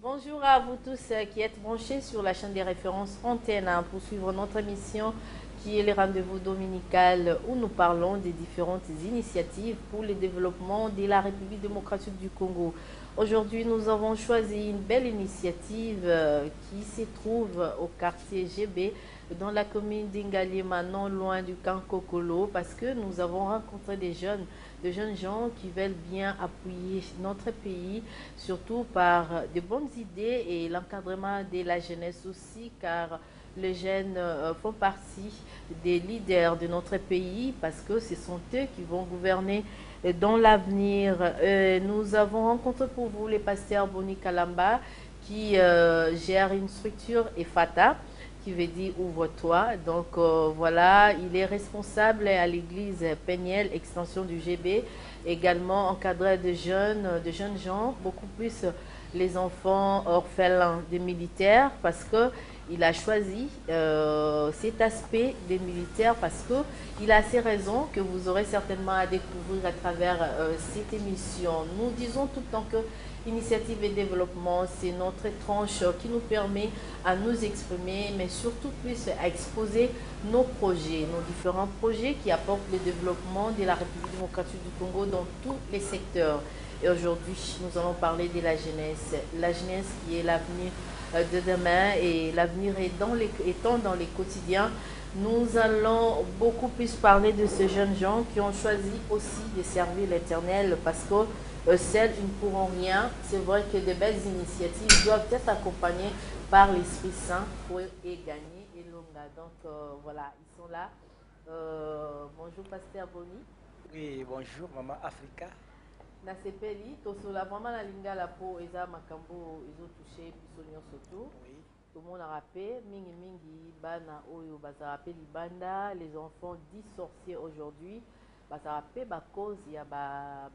Bonjour à vous tous qui êtes branchés sur la chaîne des références Antenne pour suivre notre émission qui est le rendez-vous dominical où nous parlons des différentes initiatives pour le développement de la République démocratique du Congo. Aujourd'hui, nous avons choisi une belle initiative qui se trouve au quartier GB dans la commune d'Ingalima, non loin du camp Kokolo, parce que nous avons rencontré de jeunes gens qui veulent bien appuyer notre pays, surtout par de bonnes idées et l'encadrement de la jeunesse aussi, car les jeunes font partie des leaders de notre pays parce que ce sont eux qui vont gouverner dans l'avenir. Nous avons rencontré pour vous le pasteur Boni Kalamba qui gère une structure EFATA qui veut dire ouvre-toi. Donc voilà, il est responsable à l'église Peniel, extension du GB, également encadré de jeunes gens, beaucoup plus les enfants orphelins des militaires parce que il a choisi cet aspect des militaires parce qu'il a ces raisons que vous aurez certainement à découvrir à travers cette émission. Nous disons tout le temps que Initiative et développement, c'est notre tranche qui nous permet à nous exprimer, mais surtout plus à exposer nos projets, nos différents projets qui apportent le développement de la République démocratique du Congo dans tous les secteurs. Et aujourd'hui, nous allons parler de la jeunesse qui est l'avenir de demain et l'avenir étant dans les quotidiens. Nous allons beaucoup plus parler de ces jeunes gens qui ont choisi aussi de servir l'Éternel parce que seuls ils ne pourront rien. C'est vrai que de belles initiatives doivent être accompagnées par l'Esprit Saint pour gagner et longa. Donc voilà, ils sont là. Bonjour Pasteur Boni. Oui, bonjour Maman Africa. Nasepeli, tosola vraiment la lingala po eza makambo ezo touché biso nyonso tu. Oui. Tout le monde a rappelé, mingi bana oyo baza rappelé libanda, les enfants 10 sorciers aujourd'hui, baza rappelé ba cause ya ba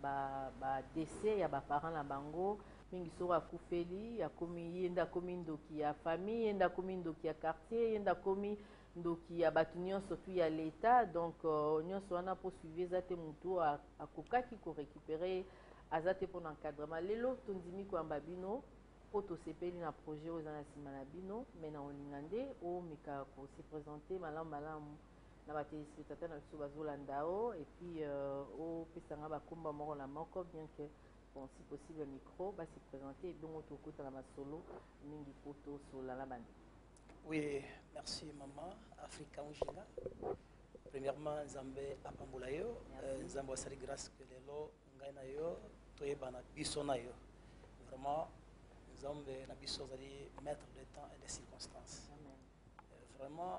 décès ya ba parents la bango, mingi sora kufeli, ya komi yenda komi ndoki ya famille, yenda komi ndoki ya quartier, yenda komi ndoki ya batu nyonso tu ya l'état. Donc nyonso wana po suivre zate mutu akokaki ko récupérer azate pour l'encadrement. Lelo tondimi ko ambabino poto sepeli na projet aux anassima na bino mais na olingande o meka ko se présenter malamu na ba téléspectateurs na biso bazolanda o et puis o pesanga bakomba moko na moko bien que bon si possible le micro va se présenter et donc to kota na masolo mingi poto sola la bande. Oui, merci Maman Africa Ungila. Premièrement, Nzambe apambola yo, Nzambe wasali grâce que lelo ngai na yo toyebana biso na yo. Vraiment Nzambe na biso zali maître des temps et des circonstances. Amen. Vraiment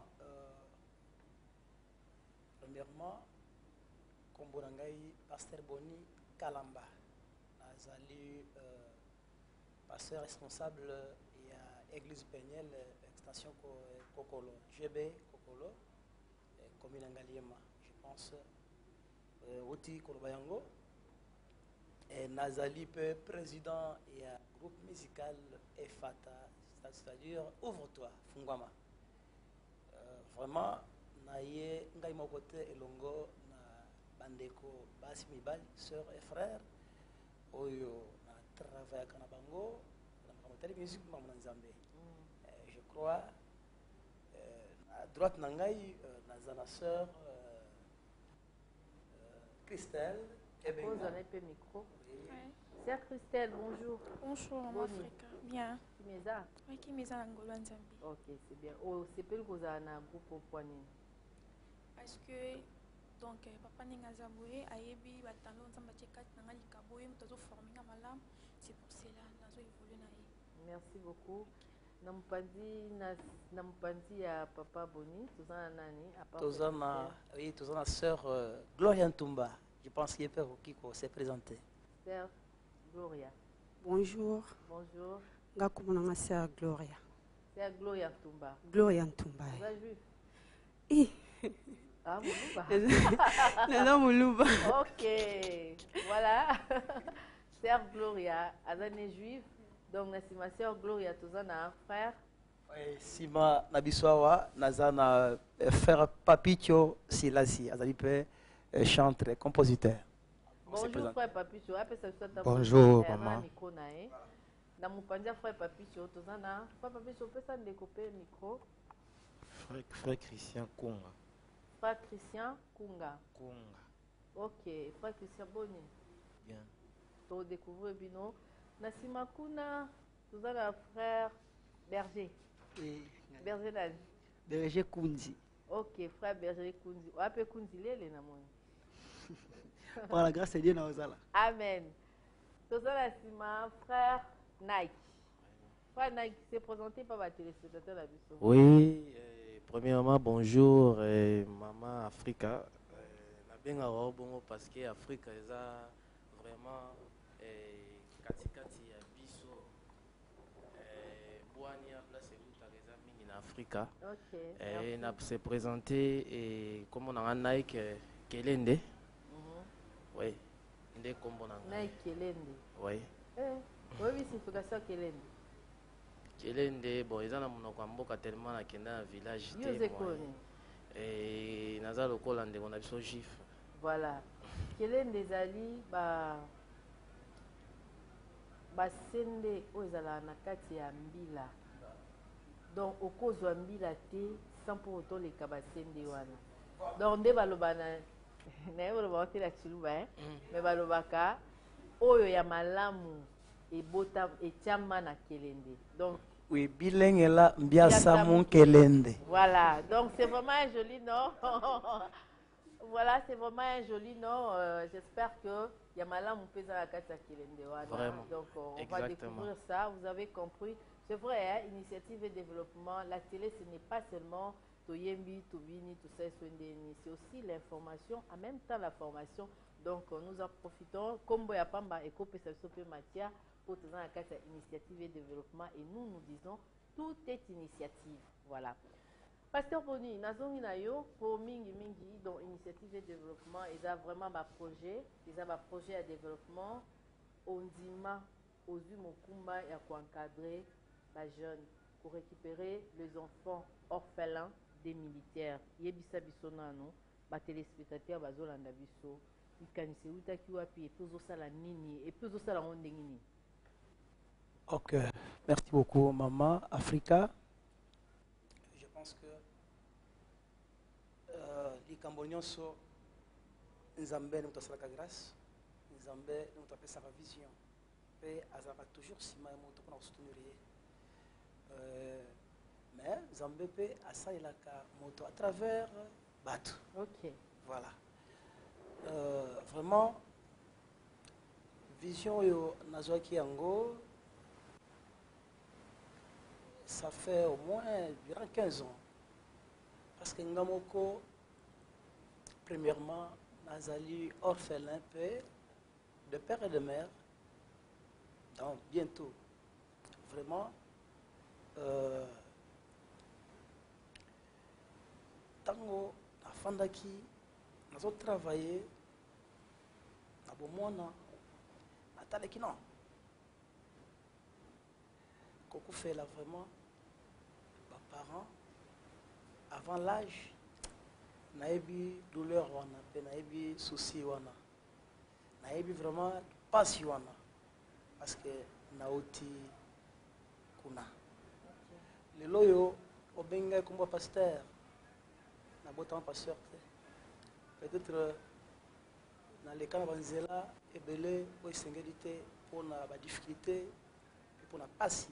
premièrement kombo na ngai pasteur Boni Kalamba. Nazali pasteur responsable ya église Peniel extension Kokolo, GB Kokolo, commune Ngaliema, je pense, Oti Kolobayango, et Nazali président et groupe musical EFATA, c'est-à-dire Ouvre-toi, Fungwama. Vraiment, naye ngai mokote elongo na bandeko basi mibali, sœurs et frères, oyo na travail kana bango, na makamotali musique mamu nzambe. Je crois, à droite Nangaï, Nazana sœur Christelle. Pose un peu micro. Sœur Christelle, bonjour. Bonjour, Maman Africa. Bien. Kimeza? Oui, Kimeza Angola Nzambi. Ok, c'est bien. Oh, c'est pas le cause à un groupe au poignet. Parce que, donc, papa n'est Zaboué, Ayebi, Batalo, Nzamba Tchekat, Nangali Kaboye, Mutazo Formina Malam, c'est pour cela, Nazo évolue Naï. Merci beaucoup. Nampandi ya Papa Boni, Tozana Nani, à part oui, Tozana sœur Gloria Ntumba. Je pense qu'il peut s'est présenté. Sœur Gloria. Bonjour. Bonjour. Ngakumuna sœur Gloria. Sœur Gloria Ntumba. Gloria Ntumba. Vous êtes juif? Eh. Ah, Moulouba. Non, Moulouba. Ok. Voilà. Sœur Gloria, Azane juif. Donc, ma sœur Gloria, Tozana, frère. Oui, Sima Nabiswawa, Nazana, frère Papicho Silasi, Azalipe, chanteur, compositeur. Bonjour, frère Papicho. Bonjour, maman. na mopanzi ya frère Papicho toza na frère Papicho opesa ndeko mpe micro. Frère Christian Kunga. Frère Christian Kunga. Kunga. Ok, frère Christian Boni. Bien. To découvrir bino. Na nsima kuna toza na frère Berger. Berger nani? Berger Kunzi. Ok, frère Berger Kunzi. Wape Kunzi lele na moni. Par la grâce de Dieu na ozala. Amen. Toza na nsima frère Nike. Frère Nike s'est présenté par ma téléspectateur la biso. Oui, premièrement, bonjour, Maman Africa. Bien bongo parce que Africa est vraiment katikati ya biso boani ya place utaka mingi na Africa. Ok. Na se présenter et comme on a un Nike Kelende. Oui. Nde kombo na Nike Kelende. Oui. Oui, signification Kelende. Kelende bon eza na monoko ya mboka tellement na kenda na village te. Yo zekoni. Naza lokola ndeko na biso juif. Voilà. Kelende ezali basende oyo ezalaka na kati ya mbila. Donc okozwa mbila te sans pour autant leka basende wana. Donc nde baloba na ye baloba te la chiluba mais balobaka oyo ya malamu ebota etiama na Kelende. Donc oui, bilengela mbiasa mon Kelende. Voilà, donc c'est vraiment un joli nom. Voilà, c'est vraiment un joli nom. J'espère que Yamala Moupeza la Kata Kelende. Vraiment. Donc on va découvrir ça. Vous avez compris. C'est vrai, hein, initiative et développement. La télé, ce n'est pas seulement Toyembi, Tobini, tout ça, c'est aussi l'information, en même temps la formation. Donc nous en profitons. Comme Boyapamba et Kopesapsope Matia, pour tout la Kata initiative et développement. Et nous disons, tout est initiative. Voilà. Pasteur Boni, nazongi na yo pour mingi donc initiative de développement, ils ont vraiment un projet, ils ont un projet de développement ondima ozu mokumba ya ko encadrer les jeunes pour récupérer les enfants orphelins des militaires. Yebisa biso nano ba téléspectateurs bazolanda biso ikanise utaki wapi et puis osala nini et puis osala ndengini. OK, merci beaucoup Maman Africa. Je pense que les Cambodgiens sont Nzambé nous t'a grâce, Nzambé nous t'a fait sa vision. Et azaba toujours si ma moto pour soutenir. Mais Nzambé peut asa ilaka moto à travers Batu. OK. Voilà. Vraiment vision yo nazwaki yango. Ça fait au moins durant 15 ans. Parce que Ngamoko, premièrement, Nazali orphelin de père et de mère. Donc bientôt, vraiment, Tango, la Fandaki, nous avons travaillé, à Bomona, à Talekino. Beaucoup fait là vraiment, mes parents, avant l'âge, naebi douleur wana, naebi souci wana, naebi vraiment passion wana, parce que naoti kuna. Le loyo obenga comme pasteur, na botan pasteur. Peut-être dans les cas de banzela, ebele o singélité pour na ba difficulté, pour na passi.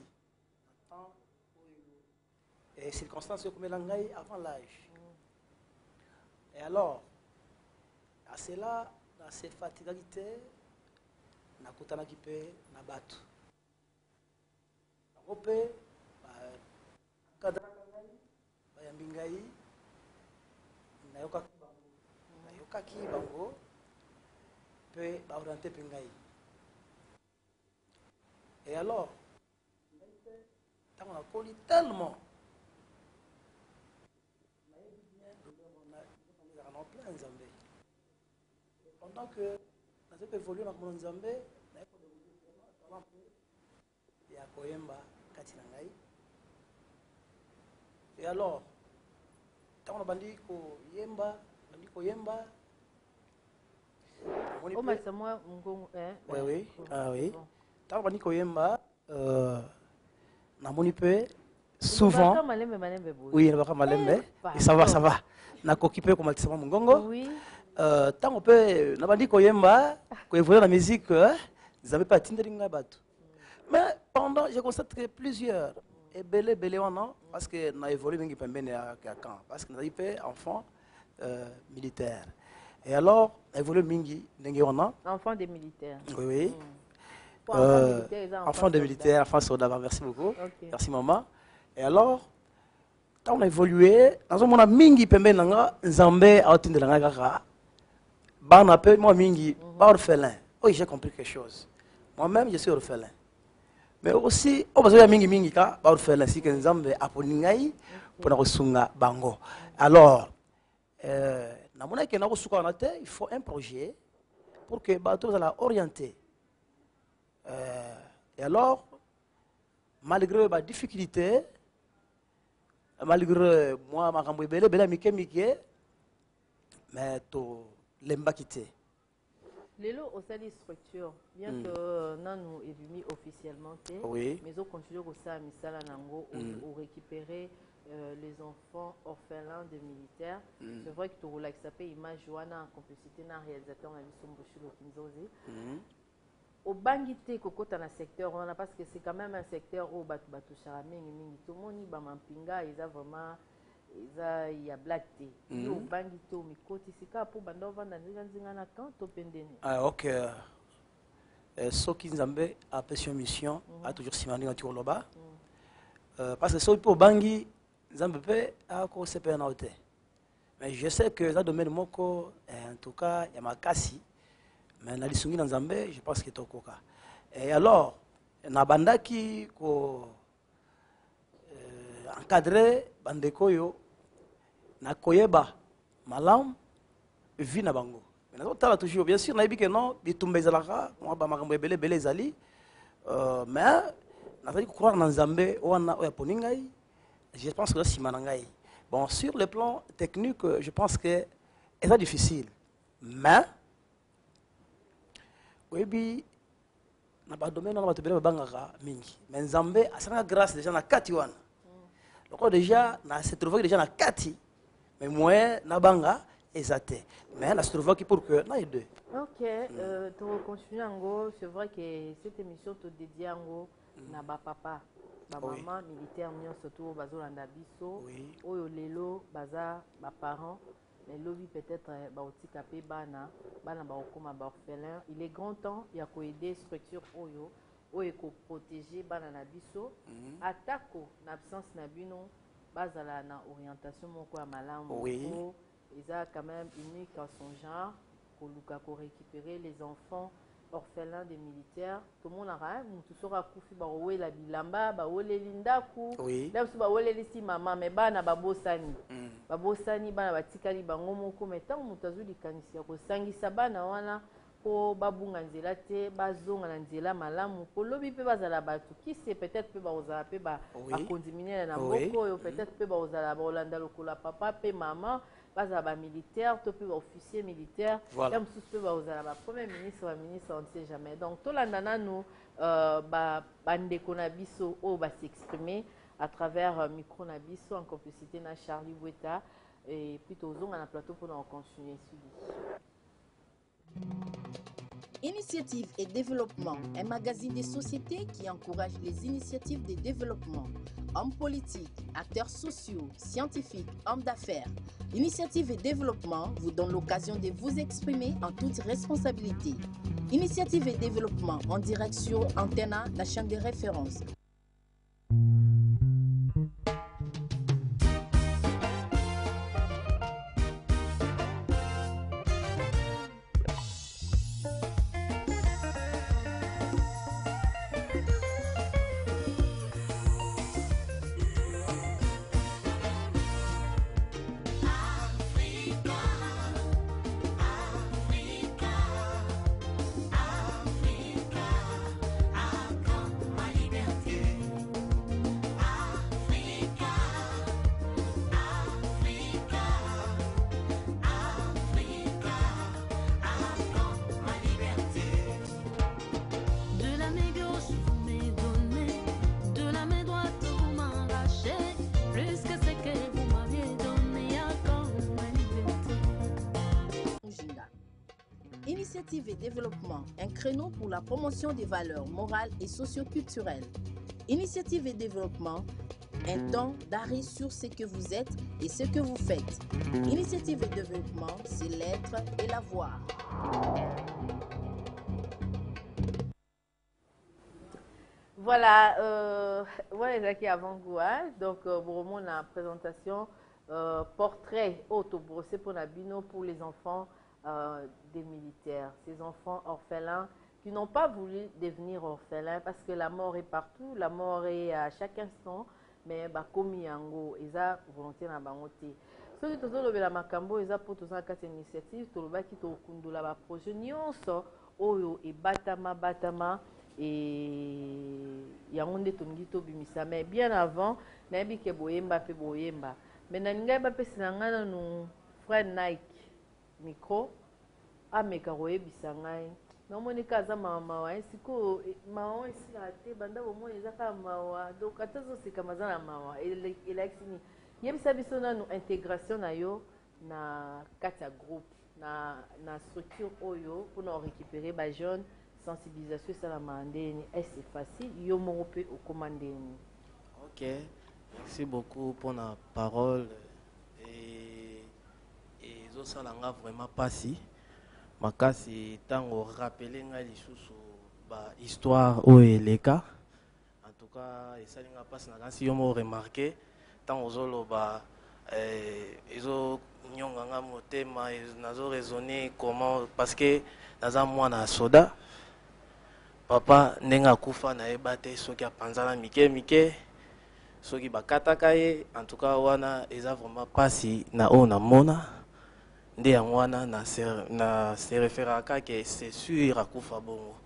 Et circonstances comme l'angaï avant l'âge. Et alors, à cela, dans cette fatiguité, na kutana kipe na batu. Ope, kadra ngai, bayambingai, na yoka ki bango, pe ba orienté pingai. Et alors, on a connu tellement. Pendant que nous avons évolué dans le Zambé, il y a Koyemba, Katinangai. Et alors, quand on a bandit Koyemba, Oh, mais c'est moi, oui, oui. Ah oui. Quand on a bandit Koyemba, namoni pe souvent oui nabaka malembe et ça va nakoki pe komatisama mongongo Oui. Tant pe nabandi koyemba koévoluer la musique nzambe pe atindeli ngai bato mais pendant je constate que plusieurs ebele wana parce que na évolue mingi pembeni ya camp parce que nazali pe enfant militaire et alors na évolue mingi ndenge wana Enfant des militaires. oui Enfant de militaire, enfant soldat, merci beaucoup. Okay. Merci maman. Et alors, quand on a évolué, dans un monde mingi pembe nanga, nzambe a otinde nanga kaka. Ba na pe moi mingi, ba orphelin. Oui, j'ai compris quelque chose. Moi-même, je suis orphelin. Mais aussi, on va mingi ka ba orphelin si que nzambe a poningai pour na kosunga bango. Alors, na mona ke na kosuka na te, il faut un projet pour que ba to la orienter. Et alors, malgré ma difficulté, malgré moi, ma rambo belle mike, mais to lemba quitté. Lelo au sein des structures, bien que nous évoluons officiellement, oui. mais on continue au sein misala nango ou récupérer les enfants orphelins de militaires. C'est vrai que tu relaxes ça peut image wana en complicité na réalisateur na Bisombo Chulo Kinzozi. Au bangité kokota na secteur on a parce que c'est quand même un secteur où batu mingi tout le monde ba mampinga ils a vraiment il y a black tea au bangité au mikoti sika pour bando vanda nzinga na quand to pendeni Ah OK so ki nzambe a passion mission a toujours simani ngati oloba parce que so pour bangi nzambe pe a ko sepe na hote mais je sais que ça domaine moko en tout cas ya makasi mais na lisungi na nzambe je pense que tokoka et alors na bandaki ko encadrer bandeko yo na koyeba malam vi na bango mais na tala toujours bien sûr na yebi que non bitumba ezalaka moi ba makambo ebele ezali mais na tali croire na nzambe wana oya poningai je pense que c'est manangai bon sur le plan technique je pense que c'est difficile mais oui, na ba domaine na batubele bangaka mingi mais nzambe asanga grâce déjà na kati wana loko déjà na se trouver déjà na kati mais moi na banga ezate mais na se trouver qui pour que na les deux. OK tu continuer ngo c'est vrai que cette émission te dédiée ngo na ba papa ba maman militaire mio surtout bazolanda biso oyo lelo baza ba parents mais lobby peut-être baotika pe bana ba okoma ba orphelin il est grand temps ya ko aider structure oyo ko protéger bana na biso atako na absence na bino bazala na orientation moko ya malamu eza quand même unique en son genre ko luka ko récupérer les enfants orphelins des militaires tout le monde a rien mutu sora kufi ba wela bilamba ba wele lindaku là ba wele lisi maman mais bana babosani babosani bana batikali bango moko mais tant mutu azuli kanisi ko sangisa bana wana ko babunga nzela te bazonga na nzela malamu ko lobi pe bazala batu qui c'est peut-être pe ba ozala pe ba akondiminer na mboko yo peut-être pe ba ozala ba olanda lokola papa pe maman bazaba militaire to pe officier militaire même sous pe bazala ba premier ministre on ne sait jamais donc to landana nous bandeko na biso o ba s'exprimer à travers micro na biso en complicité na Charlie Boueta et puis tozonga na plateau pour nous continuer suivi. Initiative et développement, un magazine des sociétés qui encourage les initiatives de développement. Hommes politiques, acteurs sociaux, scientifiques, hommes d'affaires. Initiative et développement vous donne l'occasion de vous exprimer en toute responsabilité. Initiative et développement en direct sur Antenna, la chaîne de référence. Initiative et développement, un créneau pour la promotion des valeurs morales et socio-culturelles. Initiative et développement, un temps d'arrêt sur ce que vous êtes et ce que vous faites. Initiative et développement, c'est l'être et l'avoir. Voilà, voilà qui avant Goua. Donc, vraiment, la présentation portrait auto-brossé pour Nabino pour les enfants des militaires. Ces enfants orphelins qui n'ont pas voulu devenir orphelins parce que la mort est partout, la mort est à chaque instant, mais comme yango, ils ont volonté na bangote. Ce qui est la makambo, ils ont pour tous cette initiative, tout le bas qui to kundula ba projet nyonso oyo e batama et yango nde tongi to bimisa mais bien avant na bi ke boyemba pe boyemba. Mais naninga ba pesi na ngana no frère Nike micro ameka koyebisa ngai nomoni kaza mama siko mawa esila te banda bomoni ezaka mawa donc atazosika maza na mawa elakisini yebisa biso nanu intégration na yo na kati ya groupe na structure oyo mpona récupérer ba jeune sensibilisation esalama ndeni est c'est facile yo moko mpe okoma ndeni. Ok, merci beaucoup pour la parole et ezosala nga vraiment pasi makasi tango rappeler nga lisusu ba histoire oyo eleka en tout cas esali nga pasi na kasi yo mo remarqué tango ozoloba ezo nyonga nga motema nazo raisonner comment parce que naza mwana soda papa ndenge akufa nayeba te soki apanzana mike soki bakataka ye en tout cas wana eza vraiment pasi na oyo namona nde yango wana na se référaka ke c'est sûr akufa bongo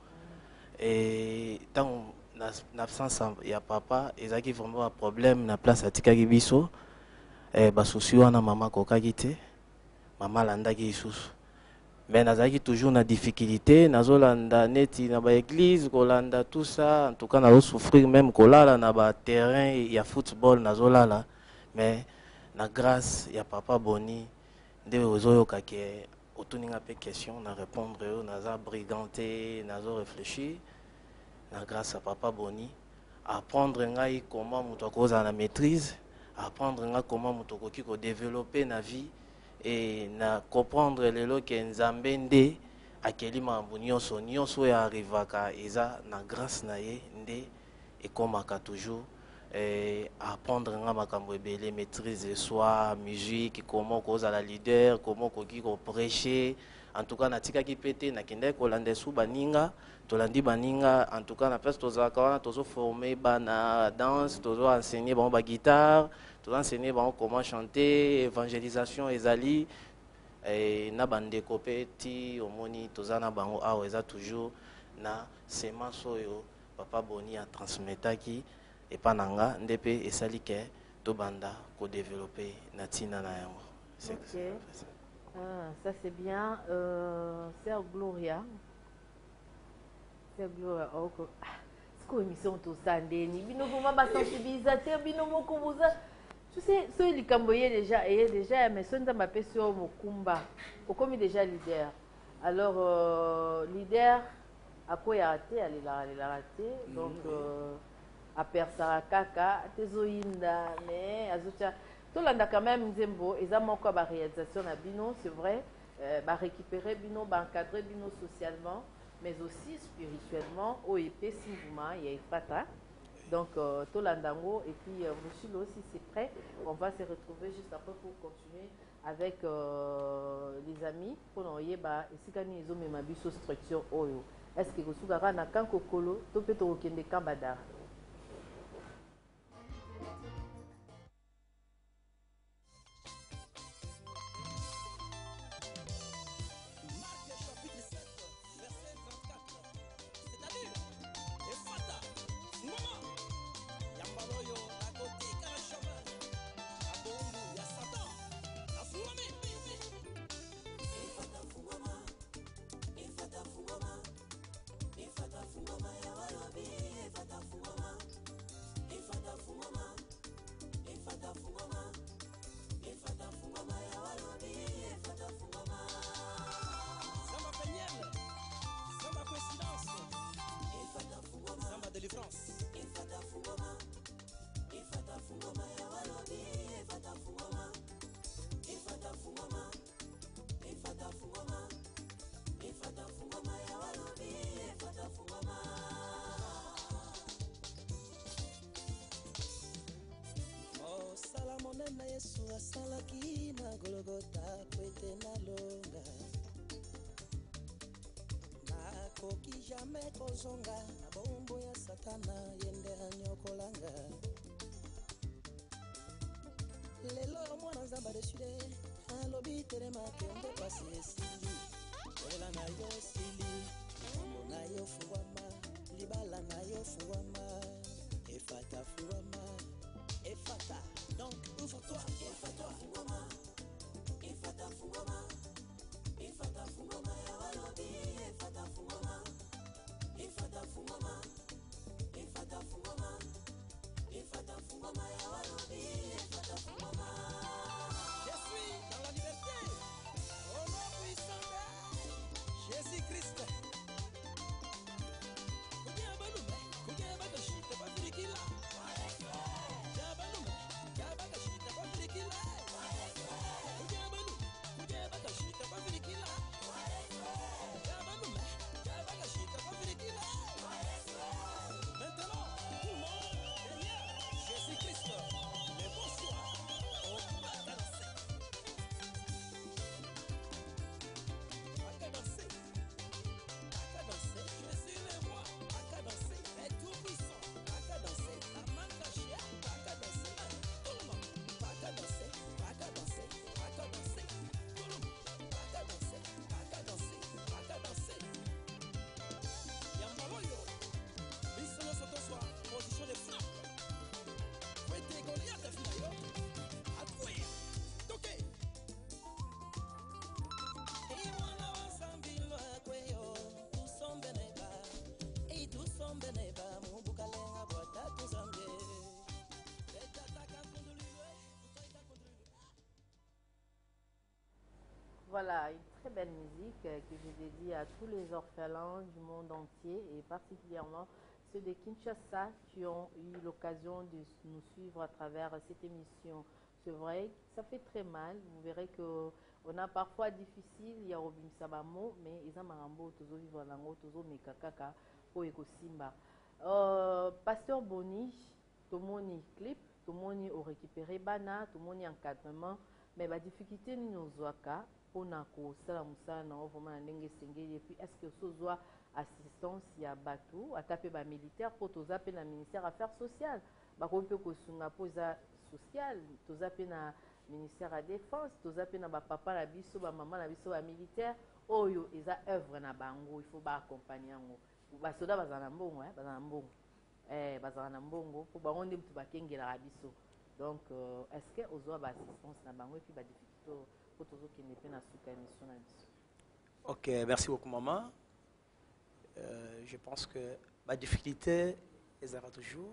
et ntango na absence ya papa ezalaki vraiment ba problème na place atikaki biso basusi wana mama akokaki te mama alandaki lisusu mais nazalaki toujours na difficulté nazolanda neti na baeglise kolanda tout ça en tout cas nazosouffrir même kolala na baterrain ya football nazolala mais na grâce ya papa Boni nde ozoyoka ke otuninga mpe question na répondre oyo naza briganté nazo réfléchir na grâce à papa Boni apprendre ngai comment moto akozala na maîtrise apprendre ngai comment moto akoki kodévelopper na vie et na comprendre lelo ke nzambe nde akeli makambo nyonso oyo arrivaka eza na grâce na ye nde ekomaka toujours apprendre nga makambo ebele maîtrise de soi musique comment kozala leader comment koki koprêcher en tout cas natikaki pete nakendaki kolanda esu baninga tolandi baninga en tout cas na place tozalaka wana tozoforme bana danse tozoenseigner bango baguitare tozoenseigner bango comment chanter évangélisation ezali na bandeko mpe ti omoni toza na bango awa eza toujours na semence oyo papa Boni atransmetaki epa na nga nde mpe esali ke tobanda kodévelopper na ntina na yango. Okay. Ça c'est bien. Sœur Gloria. Sœur Gloria, c'est quoi émission tout ça ndeni? Bino vraiment ba sensibilisateur, bino moko boza. Tu sais, ceux qui camboyé déjà, mais ceux qui m'appellent sur Mokumba, au comme déjà leader. Alors leader, à quoi il a raté, elle a raté, donc à Persara Kaka, Tezoïnda, mais Azucha. Tout le monde quand même Nzembo, ils ont encore la réalisation à Bino, c'est vrai, récupérer Bino, encadrer Bino socialement, mais aussi spirituellement, au épée Simbouma, il y a Ifata. Donc, tout l'andango, et puis monsieur aussi c'est prêt, on va se retrouver juste après pour continuer avec les amis, pour nous y bah, ici quand ils ont mis ma biso structure oyo. Est-ce que vous sougarez na kanko kolo, to peut au kende kambada? Fungoma ya warobi, fata fungoma. na Yesu asalaki na Golgota kwete na longa nakoki jamais kozonga na bombo ya satana yende anyokolanga lelo mwana nzamba deside alobi terema kende pasi esili kolela na yo esili kombo na yo fuwama libala na yo fuwama efata fuwama efata donc ouvre-toi efata fuwama efata fuwama efata fuwama ya walobi efata fuwama efata fuwama efata fuwama efata fuwama ya walobi efata fuwama. Je suis dans la liberté au nom puissant de Jésus-Christ. Voilà, une très belle musique que je dédie à tous les orphelins du monde entier et particulièrement ceux de Kinshasa qui ont eu l'occasion de nous suivre à travers cette émission. C'est vrai, ça fait très mal. Vous verrez qu'on a parfois difficile, il y a Robin Sabamo, mais ils ont marambo, tous vivre dans l'ango, tous mekakaka, pour Ekosimba. Pasteur Boni, tout le monde clip, tout le monde a récupéré Bana, tout le monde encadrement, mais la difficulté nous a on a est-ce que ce soit assistance il y a bateau à taper ba militaire pour tous appeler le ministère affaires sociales ba ko pe ko sunga posa social tous appeler na ministère à défense tous appeler na ba papa na biso ba maman na biso ba militaire oyo eza œuvre na bango il faut ba accompagner ngo ba soda bazana mbongo bazana mbongo bazana mbongo pour ba onde mutu ba kengela biso donc est-ce que ozo ba assistance na bango et puis ba difficulté. Ok, merci beaucoup maman. Je pense que ma difficulté est toujours.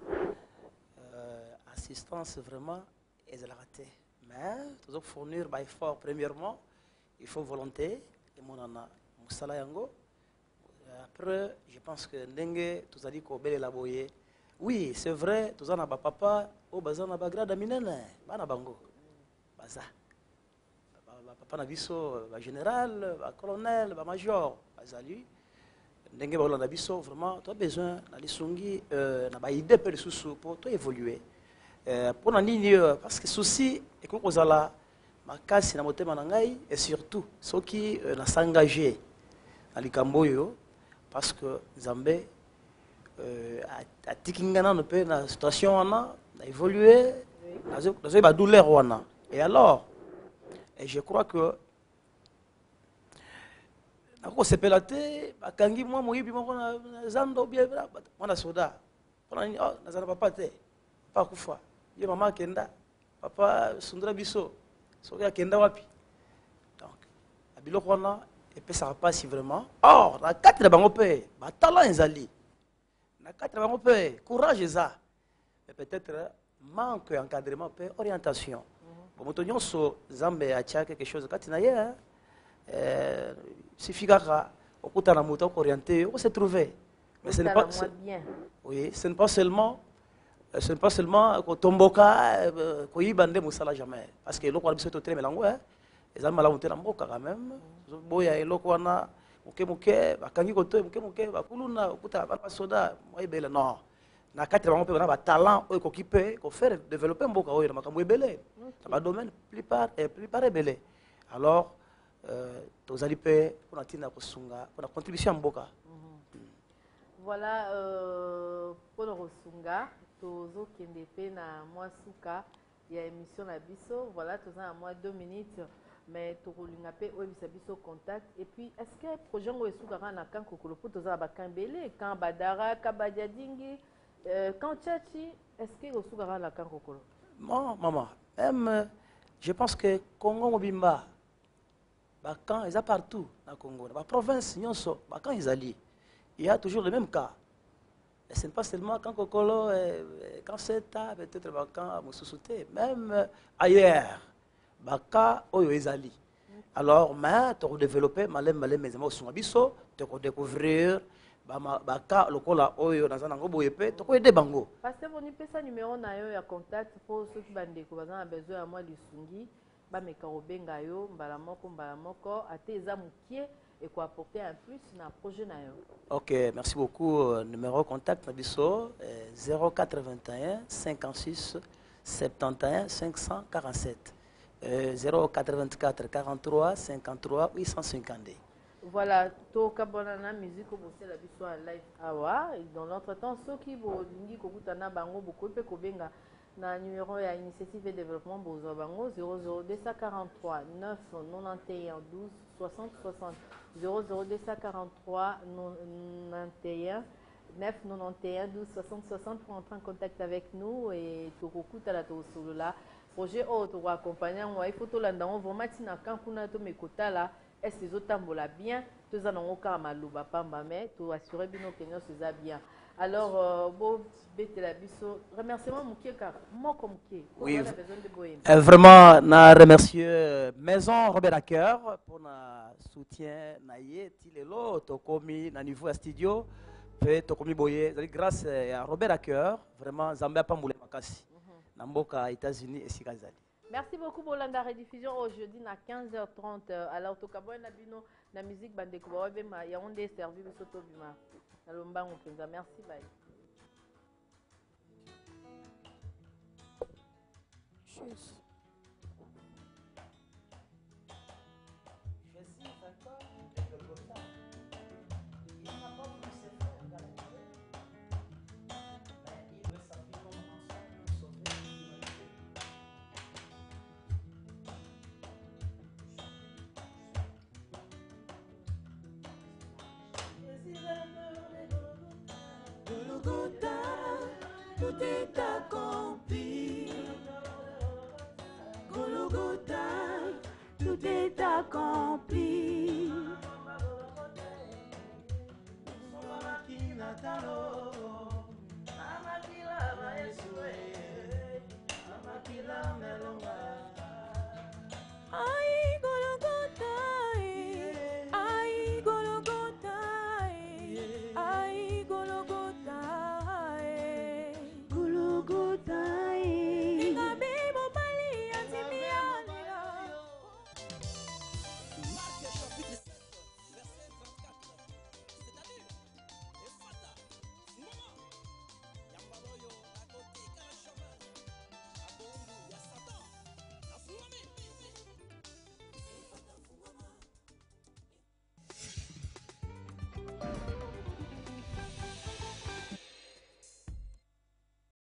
Assistance vraiment est ratée. Mais toujours fournir par effort. Premièrement, il faut volonté. Et mon ana musala yango. Après, je pense que ndenge tout ça dit qu'on belle élaborer. Oui, c'est vrai. Tout ça na ba papa au bazan na ba grade minene. Bana bango. Baza. Papa na biso ba général, ba colonel, ba major, bazali ndenge ba na biso vraiment tu as besoin na lisungi na ba idée pe susu pour toi évoluer pour na nini parce que souci et ko kozala makasi na motema na ngai et surtout ceux qui na s'engager na likambo yo parce que Nzambe a tikingana no pe na situation wana na évoluer na ba douleur wana et alors. Et je crois que ako sepelate bakangi moi moyibi moko na zando bien mwana soda pona ni nazana papa te papa kufa ye mama kenda papa sundra biso soki akenda wapi donc abiloko wana epesaka mpasi vraiment or na kati na bango mpe batala ezali na kati na bango mpe courage eza mais peut-être manque encadrement mpe orientation. Moto nyonso Nzambe atia quelque chose kati na ye suffit kaka okutana moto orienté on se trouver mais ce n'est pas oui ce n'est pas seulement kotomboka koyiba nde mosala jamais parce que eloko wana biso totelemela yango eza malamu te na mboka quand même boya eloko wana moke bakangi koto moke bakuluna okutana bana basoda moyebele non na kati bango pe bana ba talent oyo ko kipe ko faire développer mboka oyo na makambo ebele na ba domaine plupart ebele. Alors tozali pe pona tina kosunga pona contribution ya mboka. Voilà pour le Rosunga, tozo kende pe na mwa suka ya émission na biso. Voilà, tozo na mwa 2 minutes mais tokolinga pe oyebisa biso contact. Et puis est-ce que projet ngo esuka na kan kokolo po tozo ba kambele kan badara kabadiadingi kan chachi est-ce que osuka na kan kokolo? Non maman, même je pense que Congo mobimba ba kan ils partout na Congo, ba province nyonso ba kan izali. Il y a toujours le même cas. Et ce n'est pas seulement quand Kokolo, quand c'est peut-être quand à Moussoussouté, même ailleurs. Baka oyo ezali. Alors, mais tu as développé malem mes amis au biso, tu as découvrir baka lokola oyo dans un ango boyepe, tu as aider bango. Parce que vous n'avez pas numéro na yo ya contact pour ceux qui bande ko bazana besoin à moi lisungi, ba meka obenga yo mbala moko ate eza mukie et quoi apporter un plus dans le projet. Ok, merci beaucoup. Numéro contact Nabiso 081 56 71 547 084 43 53 850. Voilà, to kabonana musique au bossé la biso en live awa. Dans notre temps, ceux qui vont lingi kokutana bango beaucoup pe kobenga na numéro ya initiative et développement bozo bango 00243 991 12 60 60 00243 91 991 12 60 60 pour entrer en contact avec nous et tokokuta la tosolola projet auto pour accompagner moi il faut to landa on vraiment tina kan kuna to mekotala est-ce que zotambola bien to za nango ka maluba pamba mais to assurer bino kenyo seza bien. Alors bon bete la biso remerciement mukie ka moko mukie. Oui. Vraiment na remercier Maison Robert Acker pour na soutien na ye tilelo to komi na niveau studio pe to komi boye grâce à Robert Acker vraiment Zambia pambule makasi na mboka États-Unis et sikazali. Merci beaucoup pour la rediffusion aujourd'hui à 15h30 à l'autocaboy na bino na musique bande ko ba bema ya onde servi biso to bima na lombango penza. Merci bye. Cheers.